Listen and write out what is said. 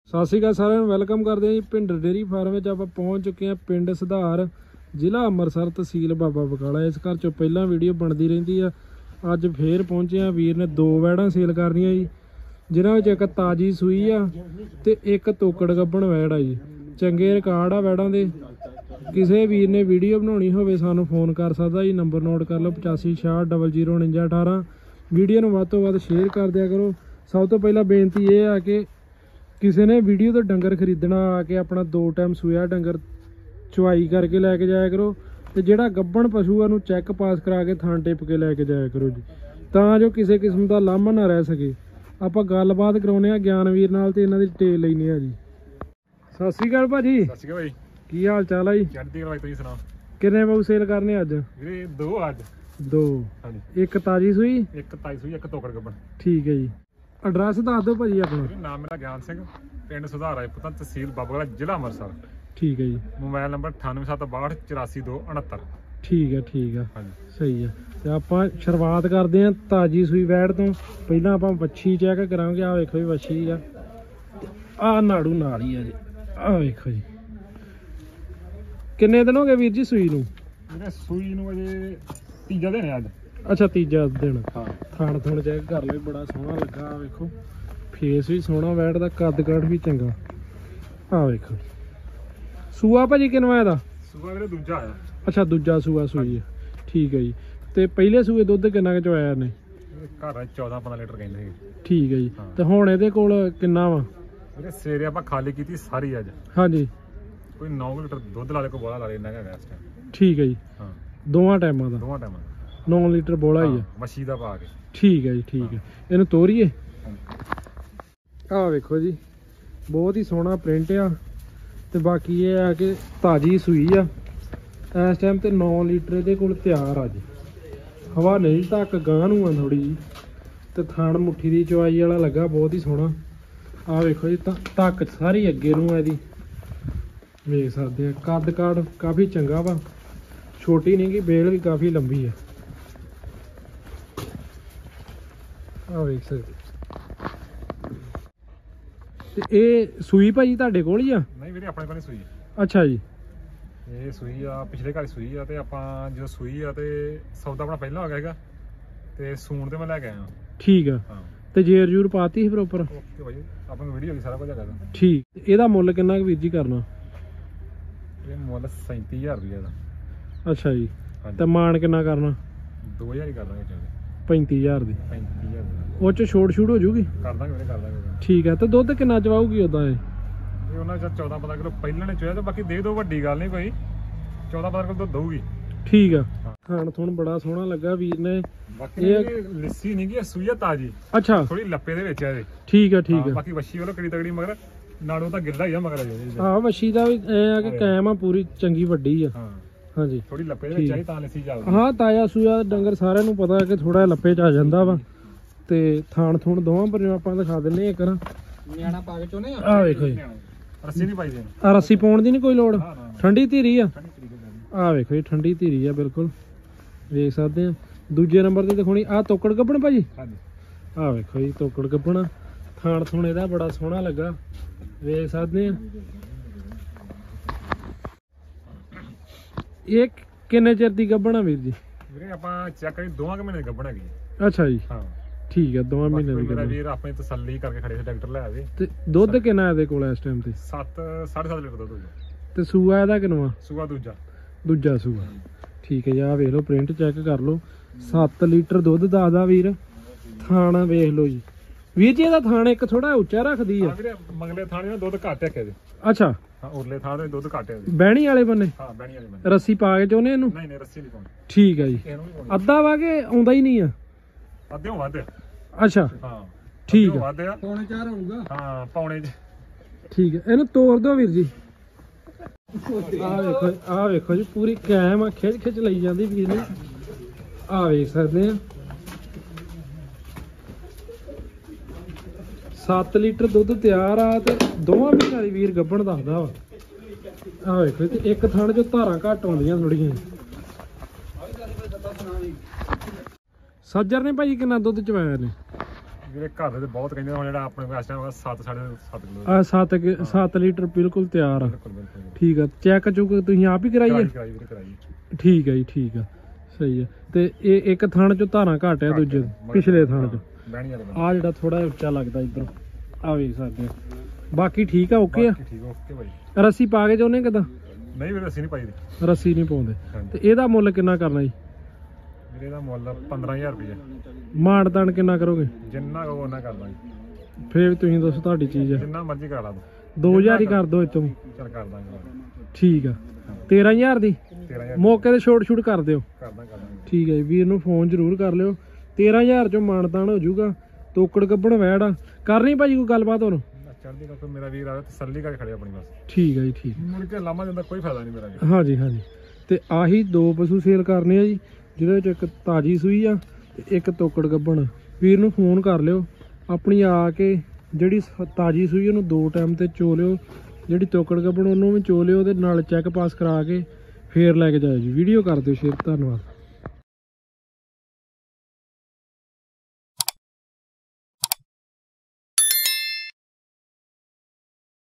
ਸਤਿ ਸ਼੍ਰੀ ਅਕਾਲ ਸਾਰਿਆਂ ਨੂੰ ਵੈਲਕਮ ਕਰਦੇ ਹਾਂ ਜੀ ਭਿੰਡਰ ਡੇਅਰੀ ਫਾਰਮ ਵਿੱਚ। ਆਪਾਂ ਪਹੁੰਚ ਚੁੱਕੇ ਹਾਂ ਪਿੰਡ ਸੁਧਾਰ, ਜ਼ਿਲ੍ਹਾ ਅੰਮ੍ਰਿਤਸਰ, ਤਹਿਸੀਲ ਬਾਬਾ ਬਕਾਲਾ। ਇਸ ਘਰ ਚੋਂ ਪਹਿਲਾਂ ਵੀਡੀਓ ਬਣਦੀ ਰਹਿੰਦੀ ਆ। ਅੱਜ ਫੇਰ ਪਹੁੰਚੇ ਆ। ਵੀਰ ਨੇ 2 ਵੈੜਾਂ ਸੇਲ ਕਰਨੀਆਂ ਜੀ, ਜਿਨ੍ਹਾਂ ਵਿੱਚ ਇੱਕ ਤਾਜੀ ਸੂਈ ਆ ਤੇ ਇੱਕ ਤੋਕੜ ਗੱਭਣ ਵੈੜ ਆ ਜੀ। ਚੰਗੇ ਰਿਕਾਰਡ ਆ ਵੈੜਾਂ ਦੇ। ਕਿਸੇ ਵੀਰ ਨੇ ਵੀਡੀਓ ਬਣਾਉਣੀ ਹੋਵੇ ਸਾਨੂੰ ਫੋਨ ਕਰ ਸਕਦਾ ਜੀ। ਨੰਬਰ ਨੋਟ ਕਰ ਲਓ 8566004918। ਵੀਡੀਓ ਨੂੰ ਵੱਧ ਤੋਂ ਵੱਧ ਸ਼ੇਅਰ ਕਰ ਦਿਆ ਕਰੋ। ਸਭ ਤੋਂ ਪਹਿਲਾਂ ਬੇਨਤੀ ਇਹ ਆ ਕਿ ਕਿਸੇ ਨੇ ਵੀਡੀਓ ਤੋਂ ਡੰਗਰ ਖਰੀਦਣਾ ਆ ਕੇ ਆਪਣਾ 2 ਟਾਈਮ ਸੂਇਆ ਡੰਗਰ ਚੁਆਈ ਕਰਕੇ ਲੈ ਕੇ ਜਾਇਆ ਕਰੋ, ਤੇ ਜਿਹੜਾ ਗੱਭਣ ਪਸ਼ੂ ਆ ਨੂੰ ਚੈੱਕ ਪਾਸ ਕਰਾ ਕੇ ਥਾਂ ਟਿਪ ਕੇ ਲੈ ਕੇ ਜਾਇਆ ਕਰੋ ਜੀ, ਤਾਂ ਜੋ ਕਿਸੇ ਕਿਸਮ ਦਾ ਲਾਂਭਾ ਨਾ ਰਹਿ ਸਕੇ। ਆਪਾਂ ਗੱਲਬਾਤ ਕਰਾਉਂਦੇ ਆ ਗਿਆਨਵੀਰ ਨਾਲ ਤੇ ਇਹਨਾਂ ਦੀ ਡਿਟੇਲ ਲੈਣੀ ਆ ਜੀ। ਸਤਿ ਸ਼੍ਰੀ ਅਕਾਲ ਭਾਜੀ। ਸਤਿ ਸ਼੍ਰੀ ਅਕਾਲ ਭਾਈ, ਕੀ ਹਾਲ ਚਾਲ ਆ ਜੀ? ਚੜ੍ਹਦੀ ਕਲਾ। ਤੁਸੀਂ ਸੁਣਾਓ? ਕਿੰਨੇ ਬਾਊ ਸੇਲ ਕਰਨੇ ਅੱਜ? ਵੀਰੇ 2 ਅੱਜ। 2? ਹਾਂਜੀ। ਇੱਕ ਤਾਜੀ ਸੂਈ, ਇੱਕ ਤਾਈ ਸੂਈ, ਇੱਕ ਤੋਕੜ ਗੱਭਣ। ਠੀਕ ਹੈ ਜੀ। ਐਡਰੈਸ ਦੱਸ ਦਿਓ ਭਾਜੀ ਆਪਣਾ। ਨਾਮ ਮੇਰਾ ਗਿਆਨ ਸਿੰਘ, ਪਿੰਡ ਸੁਧਾਰ ਰਾਏਪੁਰ, ਤਹਿਸੀਲ ਬਾਬਾ, ਜ਼ਿਲ੍ਹਾ ਅੰਮ੍ਰਿਤਸਰ। ਠੀਕ ਹੈ ਜੀ। Mobile number 9872684269। ਠੀਕ ਹੈ ਠੀਕ ਆ। ਹਾਂਜੀ, ਸਹੀ ਆ। ਤੇ ਆਪਾਂ ਸ਼ੁਰੂਆਤ ਕਰਦੇ ਹਾਂ ਤਾਜੀ ਸੂਈ ਵੈੜ ਤੋਂ। ਪਹਿਲਾਂ ਆਪਾਂ ਵੱਛੀ ਚੈੱਕ ਕਰਾਂਗੇ। ਆਹ ਵੇਖੋ ਜੀ ਵੱਛੀ ਆ, ਆਹ ਨਾੜੂ ਨਾਲ ਹੀ ਆ ਜੀ। ਆਹ ਵੇਖੋ ਜੀ। ਕਿੰਨੇ ਦਿਨ ਹੋ ਗਏ ਵੀਰ ਜੀ ਸੂਈ ਨੂੰ? ਵੀਰੇ ਸੂਈ ਨੂੰ ਅਜੇ 3 ਦਿਨ ਅੱਜ। ਅੱਛਾ, 3 ਦਿਨ। ਹਾਂ। ਥਣ ਥਣ ਚੈੱਕ ਕਰ ਲਓ, ਬੜਾ ਸੋਹਣਾ ਲੱਗਾ। ਆਹ ਵੇਖੋ ਫੇਸ ਵੀ ਸੋਹਣਾ ਵੈੜ ਦਾ, ਕੱਦ ਕਾਠ ਵੀ ਚੰਗਾ। ਆਹ ਵੇਖੋ। ਸੂਆ ਭਾਜੀ ਕਿੰਨਵਾਂ ਇਹਦਾ? ਸੂਆ ਵੀਰੇ ਦੂਜਾ ਆਇਆ। ਅੱਛਾ, ਦੂਜਾ ਸੂਆ ਸੂਈ ਹੈ। ਠੀਕ ਹੈ ਜੀ। ਤੇ ਪਹਿਲੇ ਸੂਏ ਦੁੱਧ ਕਿੰਨਾ ਕੁ ਚੋਇਆ ਨੇ? ਘਰ 14-15 ਲੀਟਰ ਕਹਿੰਦੇ ਸੀ। ਠੀਕ ਹੈ ਜੀ। ਤੇ ਹੁਣ ਇਹਦੇ ਕੋਲ ਕਿੰਨਾ ਵਾ? ਵੀਰੇ ਸਵੇਰੇ ਆਪਾਂ ਖਾਲੀ ਕੀਤੀ ਸਾਰੀ ਅੱਜ। ਹਾਂਜੀ। ਕੋਈ 9 ਲੀਟਰ ਦੁੱਧ ਲਾ ਲੈ, ਕੋਈ ਬੋਲਾ ਲਾ ਲੈ, ਇੰਨਾ ਹੈਗਾ ਇਸ ਟਾਈਮ। ਠੀਕ ਹੈ ਜੀ। ਹਾਂ, ਦੋਵਾਂ ਟਾਈਮਾਂ ਦਾ? ਦੋਵਾਂ ਟਾਈਮਾਂ 9 ਲੀਟਰ ਬੋਲਾ ਹੀ ਆ। ਮੱਛੀ ਦਾ ਪਾ ਕੇ। ਠੀਕ ਹੈ ਜੀ। ਠੀਕ ਹੈ। ਇਹਨੂੰ ਤੋਰੀਏ। ਆਹ ਵੇਖੋ ਜੀ, ਬਹੁਤ ਹੀ ਸੋਹਣਾ ਪ੍ਰਿੰਟ ਆ। ਤੇ ਬਾਕੀ ਇਹ ਆ ਕਿ ਤਾਜੀ ਸੂਈ ਆ ਇਸ ਟਾਈਮ ਤੇ। 9 ਲੀਟਰ ਇਹਦੇ ਕੋਲ ਤਿਆਰ ਆ ਜੀ। ਹਵਾ ਨਹੀਂ ਧੱਕ ਗਾਂ ਨੂੰ ਆ ਥੋੜੀ ਜੀ। ਤੇ ਥਣ ਮੁੱਠੀ ਦੀ ਚਵਾਈ ਵਾਲਾ ਲੱਗਾ, ਬਹੁਤ ਹੀ ਸੋਹਣਾ। ਆਹ ਵੇਖੋ ਜੀ, ਧੱਕ ਸਾਰੀ ਅੱਗੇ ਨੂੰ ਆ ਇਹਦੀ, ਵੇਖ ਸਕਦੇ ਆ। ਕੱਦ ਕਾਠ ਕਾਫੀ ਚੰਗਾ ਵਾ, ਛੋਟੀ ਨਹੀਂ ਗੀ, ਬੇਲ ਵੀ ਕਾਫੀ ਲੰਬੀ ਆ। ਆਹ ਵੇਖ ਸਕਦੇ। ਤੇ ਇਹ ਸੂਈ ਭਾਜੀ ਤੁਹਾਡੇ ਕੋਲ ਹੀ ਆ? ਨਹੀਂ ਵੀਰੇ, ਆਪਣੇ ਕੋਲ ਨਹੀਂ ਸੂਈ। ਅੱਛਾ ਜੀ। ਇਹ ਸੂਈ ਆ, ਪਿਛਲੇ ਘਰ ਸੂਈ ਆ। ਤੇ ਆਪਾਂ ਜਦੋਂ ਸੂਈ ਆ ਤੇ ਸੌਦਾ ਆਪਣਾ ਪਹਿਲਾਂ ਹੋ ਗਿਆ ਹੈਗਾ, ਤੇ ਸੂਣ ਤੇ ਮੈਂ ਲੈ ਕੇ ਆਇਆ। ਠੀਕ ਆ। ਹਾਂ। ਤੇ ਜੇਰ ਜੂਰ ਪਾਤੀ ਸੀ ਪ੍ਰੋਪਰ? ਓਕੇ ਭਾਈ, ਆਪਾਂ ਨੂੰ ਵੀਡੀਓ ਵੀ ਸਾਰਾ ਕੁਝ ਹੈਗਾ। ਠੀਕ। ਇਹਦਾ ਮੁੱਲ ਕਿੰਨਾ ਕੁ ਵੀਰ ਜੀ ਕਰਨਾ? ਇਹ ਮੁੱਲ 37000 ਰੁਪਏ ਦਾ। ਅੱਛਾ ਜੀ। ਹਾਂਜੀ। ਤੇ ਮਾਨ ਕਿੰਨਾ ਕਰਨਾ? 2000 ਹੀ ਕਰ ਦਾਂਗੇ। 35000 ਦੀ। 35000 ਉਹ ਚ ਛੋਟ ਛੂਟ ਹੋ ਜੂਗੀ? ਕਰ ਦਾਂਗੇ ਵੀਰੇ, ਕਰ ਦਾਂਗੇ। ਠੀਕ ਆ। ਤੇ ਦੁੱਧ ਕਿੰਨਾ ਚਵਾਊਗੀ ਉਦਾਂ ਇਹ? ਇਹ ਉਹਨਾਂ ਚ 14-15 ਕਿਲੋ ਪਹਿਲਾਂ ਨੇ ਚੋਇਆ, ਤੇ ਬਾਕੀ ਦੇ ਦੋ, ਵੱਡੀ ਗੱਲ ਨਹੀਂ ਕੋਈ। 14-15 ਕਿਲੋ ਦੁੱਧ ਦਊਗੀ। ਠੀਕ ਆ। ਖਾਣ ਥੁਣ ਬੜਾ ਸੋਹਣਾ ਲੱਗਾ ਵੀਰ ਨੇ। ਬਾਕੀ ਇਹ ਲੱਸੀ ਨਹੀਂ ਗੀ, ਸੂਈ ਆ ਤਾਜੀ। ਅੱਛਾ। ਥੋੜੀ ਲੱਪੇ ਦੇ ਵਿੱਚ ਆ ਇਹਦੇ। ਠੀਕ ਆ ਠੀਕ ਆ। ਬਾਕੀ ਵੱਛੀ ਵੱਲੋਂ ਕਿਹੜੀ ਤਗੜੀ, ਮਗਰ ਨਾੜੋਂ ਤਾਂ ਗਿੱਲਾ ਹੀ ਆ ਮਗਰ। ਹਾਂ, ਵੱਛੀ ਦਾ ਵੀ ਇਹ ਆ ਕਿ ਕਾਇਮ ਆ, ਪੂਰੀ ਚੰਗੀ ਵੱਡੀ ਆ। ਹਾਂ। ਹਾਂਜੀ। ਥੋੜੀ ਲੱਪੇ ਦੇ ਵਿੱਚ ਆਈ ਤਾਂ ਲੱਸੀ ਚੱਲਦੀ। ਹਾਂ, ਤਾਜ਼ਾ ਸੂਆ ਡੰਗਰ ਸਾਰਿਆਂ ਨੂੰ ਪਤਾ ਕਿ ਥੋੜਾ ਲੱਪੇ ਚ ਆ ਜਾਂਦਾ ਵਾ। ਤੇ ਥਾਣ ਥੁਣ ਦੋਵਾਂ ਪਰ ਆਪਾਂ ਦਿਖਾ ਦਿੰਨੇ ਆ। ਇੱਕ ਨਾ ਨਿਆਣਾ ਪਾ ਕੇ ਚੋਨੇ ਆ। ਆਹ ਵੇਖੋ ਜੀ, ਰੱਸੀ ਨਹੀਂ ਪਾਈ ਦੇ। ਆ ਰੱਸੀ ਪਾਉਣ ਦੀ ਨਹੀਂ ਕੋਈ ਲੋੜ। ਹਾਂ। ਠੰਡੀ ਧੀਰੀ ਆ। ਠੰਡੀ ਤਰੀਕੇ ਆਹ ਵੇਖੋ ਜੀ, ਠੰਡੀ ਧੀਰੀ ਆ ਬਿਲਕੁਲ, ਵੇਖ ਸਕਦੇ ਆ। ਦੂਜੇ ਨੰਬਰ ਤੇ ਦਿਖਾਉਣੀ ਆ ਤੋਕੜ ਗੱਭਣ ਭਾਜੀ। ਹਾਂਜੀ। ਆਹ ਵੇਖੋ ਜੀ, ਤੋਕੜ ਗੱਭਣ। ਥਾਣ ਥੁਣ ਇਹਦਾ ਬੜਾ ਸੋਹਣਾ ਲੱਗਾ, ਵੇਖ ਸਕਦੇ ਆ। ਇਹ ਕਿੰਨੇ ਚਿਰ ਦੀ ਗੱਭਣ ਆ ਵੀਰ ਜੀ? ਵੀਰੇ ਆਪਾਂ ਚੈੱਕ ਕਰੀ 2 ਮਹੀਨੇ ਦੀ ਗੱਭਣ ਹੈਗੀ। ਅੱਛਾ ਜੀ। ਹਾਂ। ਠੀਕ ਆ, 2 ਮਹੀਨੇ ਦੀ ਮੇਰਾ ਗੱਭਣ। ਵੀਰ ਆਪਣੀ ਤਸੱਲੀ ਕਰਕੇ ਖੜੇ ਸੀ, ਡਾਕਟਰ ਲੈ ਆਵੇ। ਤੇ ਦੁੱਧ ਕਿੰਨਾ ਇਹਦੇ ਕੋਲ ਇਸ ਟਾਈਮ ਤੇ? 7.5 ਲੀਟਰ ਦੁੱਧ। ਤੇ ਸੂਆ ਇਹਦਾ ਕਿੰਨਾ? ਸੂਆ ਦੂਜਾ। ਦੂਜਾ ਸੂਆ। ਠੀਕ ਹੈ ਜੀ। ਆਹ ਵੇਖ ਲਓ, ਪ੍ਰਿੰਟ ਚੈੱਕ ਕਰ ਲਓ। 7 ਲੀਟਰ ਦੁੱਧ ਦੱਸਦਾ ਵੀਰ। ਥਾਣਾ ਵੇਖ ਲਓ ਜੀ। ਵੀਰ ਜੀ ਇਹਦਾ ਥਾਣ ਇੱਕ ਥੋੜਾ ਉੱਚਾ ਰੱਖਦੀ ਆ। ਹਾਂ ਵੀਰੇ, ਮੰਗਲੇ ਥਾਣੇ ਦਾ ਦੁੱਧ ਘੱਟ ਹੈ ਕਿਤੇ। ਅੱਛਾ। ਹਾਂ, ਉਰਲੇ ਥਾਂ ਦੇ ਦੁੱਧ ਘੱਟ ਹੈ। ਬਹਿਣੀ ਵਾਲੇ ਬੰਨੇ? ਹਾਂ, ਬਹਿਣੀ ਵਾਲੇ ਬੰਦੇ। ਰੱਸੀ ਪਾ ਕੇ ਚਾਹੁੰਦੇ ਇਹਨੂੰ? ਨਹੀਂ ਰੱਸੀ ਨਹੀਂ ਪਾਉਣੀ। ਠੀਕ ਹੈ ਜੀ। ਇਹਨੂੰ ਨਹੀਂ ਪਾਉਣੀ। ਅੱਧਾ ਵਾ ਕੇ ਆਉਂਦਾ ਹੀ ਨਹੀਂ ਆ? ਅੱਧਿਓਂ ਵੱਧ। ਅੱਛਾ। ਹਾਂ, ਠੀਕ ਆ। ਵੱਧ ਆ। ਪੌਣੇ 4 ਹੋਊਗਾ। ਹਾਂ, ਪੌਣੇ 'ਚ। ਠੀਕ ਹੈ। ਇਹਨੂੰ ਤੋੜ ਦਿਓ ਵੀਰ ਜੀ। ਆਹ ਵੇਖੋ ਜੀ, ਪੂਰੀ ਕਾਇਮ ਆ, ਖਿੱਚ ਲਈ ਜਾਂਦੀ ਵੀਰ ਨੇ। ਆਹ ਵੇਖ ਸਕਦੇ ਆ। 7 ਲੀਟਰ ਦੁੱਧ ਤਿਆਰ ਆ ਤੇ 2 ਮਹੀਨਿਆਂ ਦੀ ਵੀਰ ਗੱਭਣ ਦੱਸਦਾ ਵਾ। ਆਹ ਵੇਖੋ, ਤੇ ਇੱਕ ਥਣ ਚੋਂ ਧਾਰਾਂ ਘੱਟ ਆਉਂਦੀਆਂ ਥੋੜੀਆਂ। ਸੱਜਰ ਨੇ ਭਾਈ ਕਿੰਨਾ ਦੁੱਧ ਚਵਾਇਆ ਨੇ? ਵੀਰੇ ਘਰ ਦੇ ਬਹੁਤ ਕਹਿੰਦੇ ਹੁਣ ਜਿਹੜਾ ਆਪਣੇ ਕੋਲ ਇਸ ਟਾਈਮ 7 7.5 ਕਿਲੋ 7 ਲੀਟਰ ਬਿਲਕੁਲ ਤਿਆਰ ਆ। ਬਿਲਕੁਲ ਬਿਲਕੁਲ ਠੀਕ ਆ, ਚੈੱਕ ਚੁੱਕ ਤੁਸੀਂ ਆਪ ਹੀ ਕਰਾਈਏ? ਕਰਾਈ ਵੀਰੇ ਕਰਾਈ। ਠੀਕ ਆ ਜੀ, ਠੀਕ ਆ, ਸਹੀ ਆ। ਤੇ ਇਹ ਇੱਕ ਥਣ ਚੋਂ ਧਾਰਾਂ ਘੱਟ ਆ ਦੂਜੇ ਪਿਛਲੇ ਥਣ ਚ। ਬਹਿਣੀ ਵਾਲੇ ਆ ਜਿਹੜਾ ਥੋੜਾ ਉੱਚਾ ਲੱਗਦਾ ਇੱਧਰ ਆ ਵੇਖ ਸਕਦੇ ਆ। ਬਾਕੀ ਠੀਕ ਆ, ਓਕੇ ਆ। ਠੀਕ ਓਕੇ ਭਾਈ। ਰੱਸੀ ਪਾ ਕੇ ਚਾਹੁੰਦੇ ਕਿਦਾਂ? ਨਹੀਂ ਵੀਰੇ ਅਸੀਂ ਨਹੀਂ ਪਾਈ ਦੀ। ਰੱਸੀ ਨਹੀਂ ਪਾਉਂਦੇ। ਹਾਂਜੀ। ਤੇ ਇਹਦਾ ਮੁੱਲ ਕਿੰਨਾ ਕਰਨਾ ਜੀ? ਵੀਰੇ ਇਹਦਾ ਮੁੱਲ 15000 ਰੁਪਏ। ਮਾਣ ਤਾਣ ਕਿੰਨਾ ਕਰੋਗੇ? ਜਿੰਨਾ ਕਹੋ ਉਹਨਾਂ ਕਰ ਦਾਂਗੇ। ਫੇਰ ਵੀ ਤੁਸੀਂ ਦੱਸੋ, ਤੁਹਾਡੀ ਚੀਜ਼ ਆ। ਜਿੰਨਾ ਮਰਜ਼ੀ ਕਰਾ ਦੋ। 2000 ਹੀ ਕਰ ਦੋ ਇਤੋਂ। ਚਲ ਕਰ ਦਾਂਗੇ। ਠੀਕ ਆ, 13000 ਦੀ 13000 ਮੌਕੇ ਤੇ ਛੋਟ ਛੂਟ ਕਰ ਦਿਓ। ਕਰ ਦਾਂਗੇ। ਠੀਕ ਹੈ ਜੀ, ਵੀਰ ਨੂੰ ਫੋਨ ਜ਼ਰੂਰ ਕਰ ਲਿਓ। 13000 ਚੋਂ ਮਾਣ ਤਾਣ ਹੋ ਜਾਊਗਾ। ਤੋਕੜ ਗੱਬਣ ਵੈੜ ਆ। ਕਰਨੀ ਭਾਜੀ ਕੋਈ ਗੱਲਬਾਤ ਹੁਣ? ਚੜ੍ਹਦੀ ਕਲਾ ਮੇਰਾ ਵੀਰ ਆ, ਤਸੱਲੀ ਕਰਕੇ ਖੜੇ ਆਪਣੀ ਬਸ। ਠੀਕ ਹੈ ਜੀ, ਠੀਕ। ਮੁੜ ਕੇ ਲਾਮਾ ਦਿੰਦਾ ਕੋਈ ਫਾਇਦਾ ਨਹੀਂ ਮੇਰਾ ਵੀਰ। ਹਾਂਜੀ ਹਾਂਜੀ। ਤੇ ਆਹੀ 2 ਪਸ਼ੂ ਸੇਲ ਕਰਨੇ ਆ ਜੀ, ਜਿਹਦੇ ਵਿੱਚ ਇੱਕ ਤਾਜੀ ਸੂਈ ਆ ਤੇ ਇੱਕ ਤੋਕੜ ਗੱਬਣ। ਵੀਰ ਨੂੰ ਫੋਨ ਕਰ ਲਿਓ, ਆਪਣੀ ਆ ਕੇ ਜਿਹੜੀ ਤਾਜੀ ਸੂਈ ਉਹਨੂੰ 2 ਟਾਈਮ ਤੇ ਚੋ ਲਿਓ, ਜਿਹੜੀ ਤੋਕੜ ਗੱਬਣ ਉਹਨੂੰ ਵੀ ਚੋ ਲਿਓ, ਉਹਦੇ ਨਾਲ ਚੈੱਕ ਪਾਸ ਕਰਾ ਕੇ ਫੇਰ ਲੈ ਕੇ ਜਾਇਓ ਜੀ। ਵੀਡੀਓ ਕਰ ਦਿਓ ਸ਼ੇਅਰ। ਧੰਨਵਾਦ।